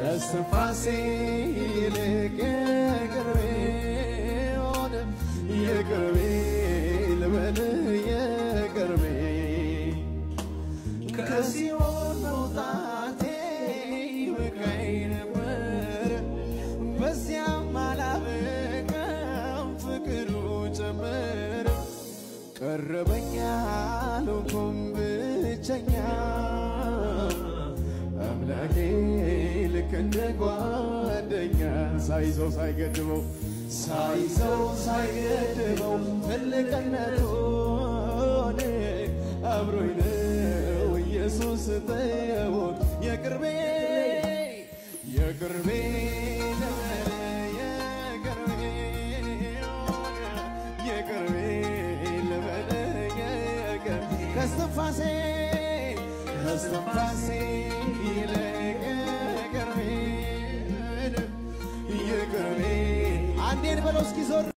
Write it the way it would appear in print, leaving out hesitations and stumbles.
ከስትንፋሴ ይልቅ የቅርቤ ልበል የቅርቤ ከሲኦል መውጣቴ በቃኝ ነበር በዚያም አላበቃም ፍቅሩ ጨመረ ቀረበኝ አልሆንኩም ብቸኛ አምላኬ ልክ እንደ ጓደኛ ሳይዘው ሳይገድበው ትልቅነቱን አብሮኝ ነው ኢየሱስ ተየው የቅርቤ ከስትንፋሴ ይልቅ የቅርቤ አንዴን በለው እስኪ ዞር